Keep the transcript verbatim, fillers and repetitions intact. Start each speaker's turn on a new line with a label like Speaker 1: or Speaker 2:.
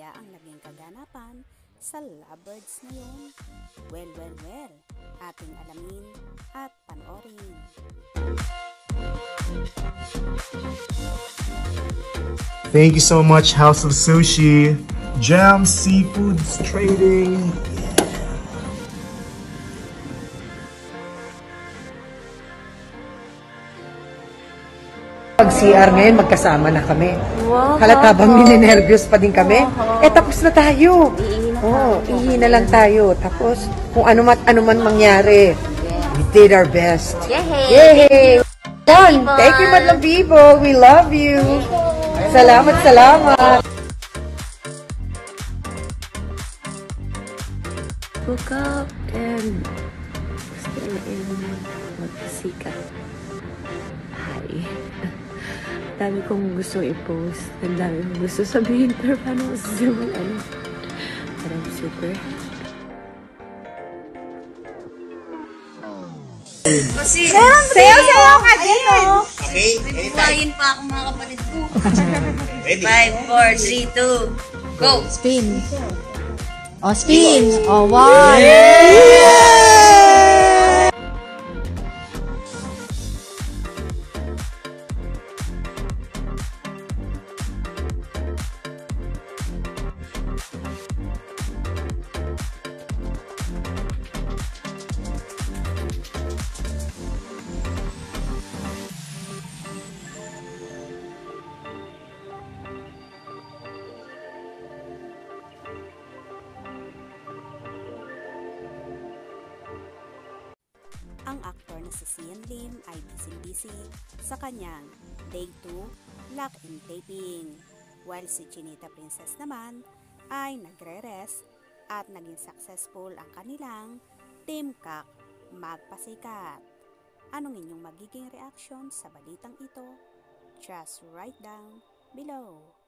Speaker 1: kaya ang naging kaganapan sa Lovebirds na yun? Well, well, well, ating alamin at panoorin.
Speaker 2: Thank you so much, House of Sushi. Jam Seafoods Trading.
Speaker 3: Pag C R ngayon, magkasama na kami. Wow, halata bang ninenervyos pa din kami? Wow. Eh, tapos na tayo. Oo, ihi na lang tayo. Tapos, kung ano man, ano man mangyari, we did our best. Yay! Yay! Thank you, Madlang Bibo. We love you. Salamat, salamat.
Speaker 4: Woke up and still in magkasikat. Hi. Dami kong gusto i-post. Ang dami kong gusto sabihin. Pero paano gusto mo ano? Pero I'm super
Speaker 5: Kasi, sayo-sayo ka din!
Speaker 6: Okay,
Speaker 5: Bumayin pa ako mga kapatid ko. five, four, three, two, go!
Speaker 7: Spin. Oh, spin! Oh, one!
Speaker 1: Ang aktor na si Xian Lim ay busy-busy sa kanyang Day two lock-in taping, while si Chinita Princess naman ay nagre-rest at naging successful ang kanilang Team Kak magpasikat. Anong inyong magiging reaction sa balitang ito? Just write down below.